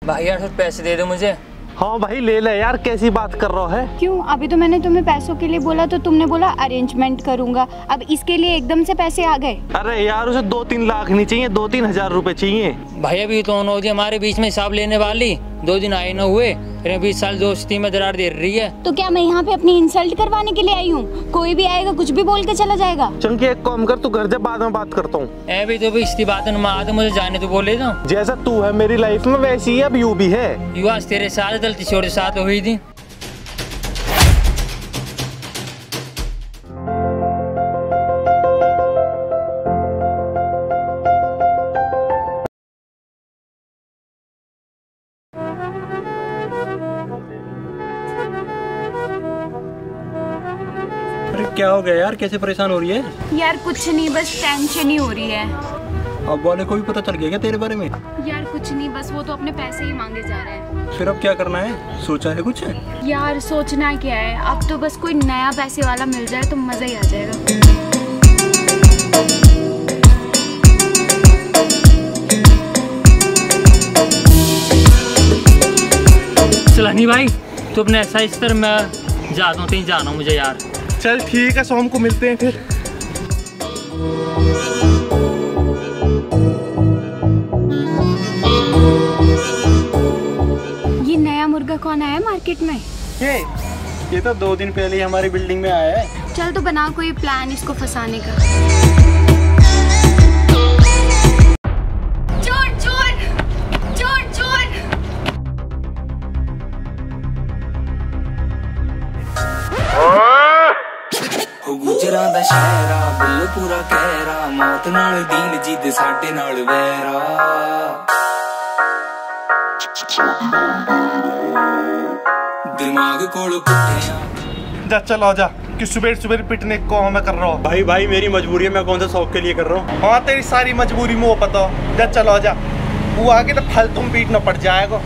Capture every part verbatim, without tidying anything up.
भाई यार कुछ पैसे दे दो मुझे। हाँ भाई ले ले यार, कैसी बात कर रहा है? क्यों? अभी तो मैंने तुम्हें पैसों के लिए बोला तो तुमने बोला अरेंजमेंट करूंगा, अब इसके लिए एकदम से पैसे आ गए। अरे यार उसे दो तीन लाख नहीं चाहिए, दो तीन हजार रुपए चाहिए। भाई अभी तो नौजी हमारे बीच में हिसाब लेने वाली, दो दिन आए न हुए, फिर बीस साल दोस्ती में दरार दे रही है। तो क्या मैं यहाँ पे अपनी इंसल्ट करवाने के लिए आई हूँ? कोई भी आएगा कुछ भी बोल के चला जाएगा। चंकी एक काम कर, तू घर जा, बाद में बात करता हूँ। अभी तो भी इसी बात में आ, तो मुझे जाने तो बोले दो। जैसा तू है मेरी लाइफ में वैसी ही अब यू भी है। युवा तेरे साथ गलती छोटे साथ हुई थी। अरे क्या हो गया यार, कैसे परेशान हो रही है? यार कुछ नहीं, बस टेंशन ही हो रही है। अब वाले को भी पता चल गया क्या तेरे बारे में? यार कुछ नहीं, बस वो तो अपने पैसे ही मांगे जा रहे हैं। फिर अब क्या करना है, सोचा है कुछ? यार सोचना क्या है, अब तो बस कोई नया पैसे वाला मिल जाए तो मजा ही आ जाएगा। सलानी भाई तू अपने ऐसा इस तरह मैं जाता हूँ, कहीं जाना मुझे यार। चल ठीक है, शाम को मिलते हैं फिर। ये नया मुर्गा कौन आया मार्केट में? ये ये तो दो दिन पहले ही हमारी बिल्डिंग में आया है। चल तो बना कोई प्लान इसको फंसाने का। चोर चोर चोर चोर। गुजरा दा शहरा बिल पूरा कहरा, मौत नाल दीन जिद साडे नाल वैरा। दिमाग कोल पुठिया जा चल आ जा, कि सुबह सुबह पिटने को मैं कर रहा हूँ। भाई भाई मेरी मजबूरी है, मैं कौन सा शौक के लिए कर रहा हूँ। हाँ तेरी सारी मजबूरी मुझे पता हो। जा चल आ जा, वो आगे तो फल तुम पीटना पड़ जाएगा।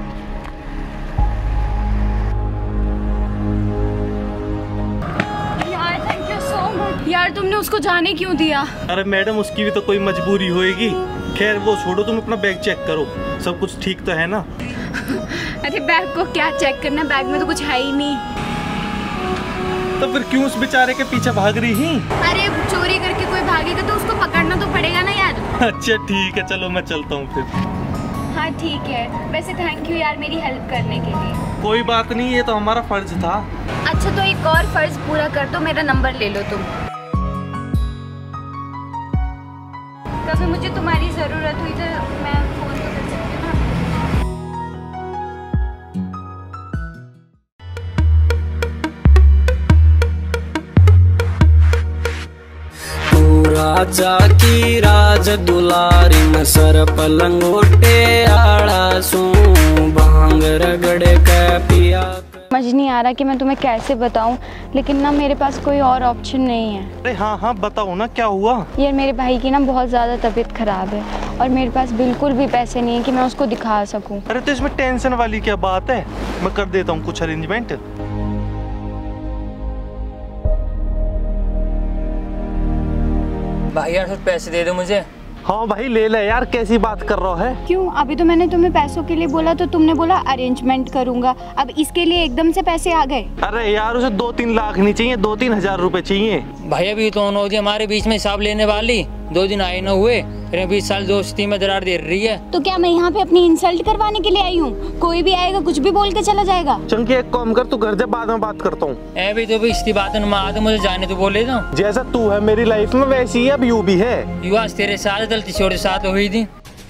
यार थैंक यू सो मच। यार तुमने उसको जाने क्यों दिया? अरे मैडम उसकी भी तो कोई मजबूरी होएगी। खैर वो छोड़ो, तुम अपना बैग चेक करो, सब कुछ ठीक तो है ना? अरे बैग को क्या चेक करना, बैग में तो कुछ है ही नहीं। तो फिर क्यों उस बेचारे के पीछे भाग रही ही? अरे चोरी करके कोई भागेगा तो उसको पकड़ना तो पड़ेगा ना यार। अच्छा ठीक है, चलो मैं चलता हूँ फिर। हाँ ठीक है, वैसे थैंक यू यार मेरी हेल्प करने के लिए। कोई बात नहीं, ये तो हमारा फर्ज था। अच्छा तो एक और फर्ज पूरा कर दो, मेरा नंबर ले लो तुम। कभी मुझे तुम्हारी जरूरत हुई तो मैं फोन तो कर सकती हूँ ना। राजा की राज दुलारी में सर पलंगोटे आड़ा सू भांग रगड़े के पिया। समझ नहीं आ रहा कि मैं तुम्हें कैसे बताऊं, लेकिन ना मेरे पास कोई और ऑप्शन नहीं है। अरे हाँ हाँ बताओ ना, क्या हुआ? यार मेरे भाई की ना बहुत ज़्यादा तबीयत खराब है और मेरे पास बिल्कुल भी पैसे नहीं है कि मैं उसको दिखा सकूं। अरे तो इसमें टेंशन वाली क्या बात है, मैं कर देता हूँ कुछ अरेंजमेंट। भाई यार कुछ पैसे दे दो मुझे। हाँ भाई ले ले यार, कैसी बात कर रहा है? क्यों? अभी तो मैंने तुम्हें पैसों के लिए बोला तो तुमने बोला अरेंजमेंट करूंगा, अब इसके लिए एकदम से पैसे आ गए। अरे यार उसे दो तीन लाख नहीं चाहिए, दो तीन हजार रुपए चाहिए। भाई अभी तो नौजी हमारे बीच में हिसाब लेने वाली, दो दिन आए न हुए, फिर बीस साल दोस्ती में दरार दे रही है। तो क्या मैं यहाँ पे अपनी इंसल्ट करवाने के लिए आई हूँ? कोई भी आएगा कुछ भी बोल के चला जाएगा। चंकी एक काम कर, तू घर जा, बाद में बात करता हूँ। अभी तो भी इसी बात में आ, तो मुझे जाने तो बोले दो। जैसा तू है मेरी लाइफ में वैसी ही अब यू भी है। युवा तेरे साथ गलती छोटे साथ हुई थी।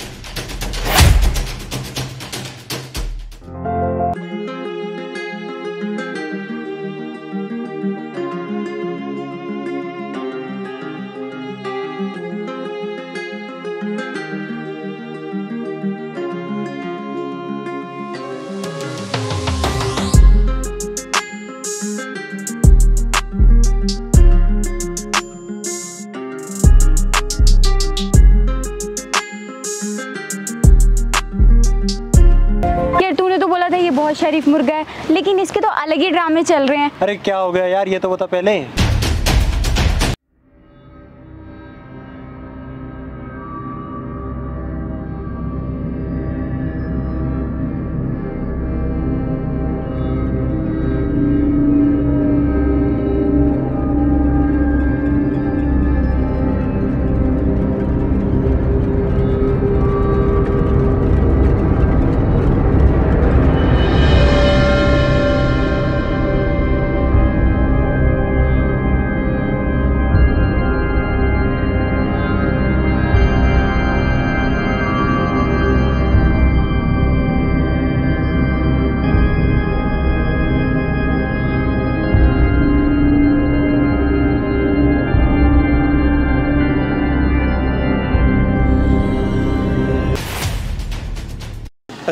बहुत शरीफ मुर्गा है, लेकिन इसके तो अलग ही ड्रामे चल रहे हैं। अरे क्या हो गया यार, ये तो बता पहले।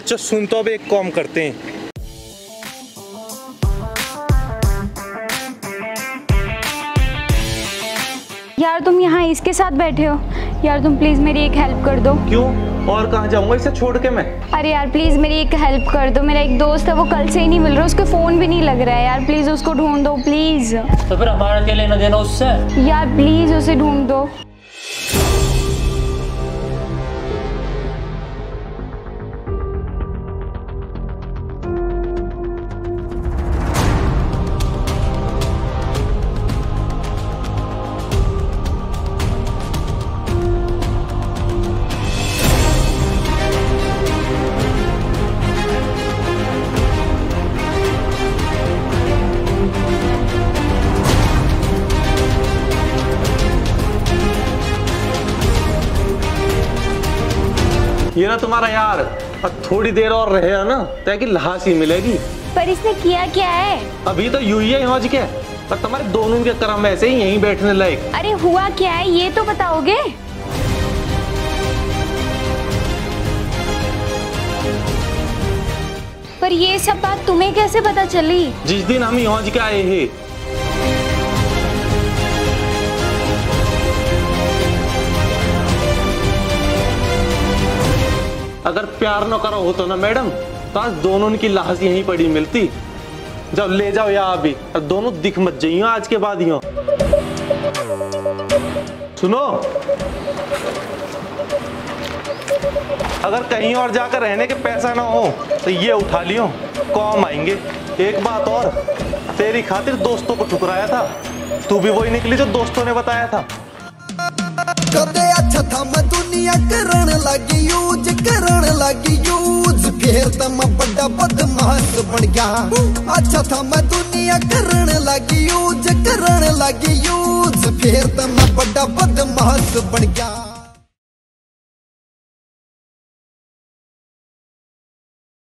चल सुन, तो अब एक काम करते हैं। यार तुम यहाँ इसके साथ बैठे हो, यार तुम प्लीज मेरी एक हेल्प कर दो। क्यों? और कहाँ जाऊंगा इसे छोड़ के मैं? अरे यार प्लीज मेरी एक हेल्प कर दो, मेरा एक दोस्त है वो कल से ही नहीं मिल रहा, उसके फोन भी नहीं लग रहा है यार, प्लीज उसको ढूंढ दो प्लीज। तो फिर हमारा क्या लेना देना उससे? यार प्लीज उसे ढूंढ दो। ये ना तुम्हारा यार, अब थोड़ी देर और रहे ना ताकि लहासी मिलेगी। पर इसने किया क्या है? अभी तो यूं ही है यहाँ के, पर तुम्हारे दोनों के कर्म ऐसे ही यहीं बैठने लायक। अरे हुआ क्या है ये तो बताओगे? पर ये सब बात तुम्हें कैसे पता चली? जिस दिन हम यहाँ के आए हैं, अगर प्यार न करो हो तो ना मैडम, तो आज दोनों की लाश यहीं पड़ी मिलती। जब ले जाओ यहाँ अभी, और दोनों दिख मत जाइयो आज के बाद यहाँ। सुनो, अगर कहीं और जाकर रहने के पैसा ना हो तो ये उठा लियो, काम आएंगे। एक बात और, तेरी खातिर दोस्तों को ठुकराया था, तू भी वही निकली जो दोस्तों ने बताया था। कदे अच्छा था मैं दुनिया करण लगी यूज करण लगी यूज, फिर तो मैं बड़ा बदमाश बन गया। अच्छा था मैं दुनिया करण लगी यूज करण लगी यूज, फिर तो मैं बड़ा बदमाश बन गया।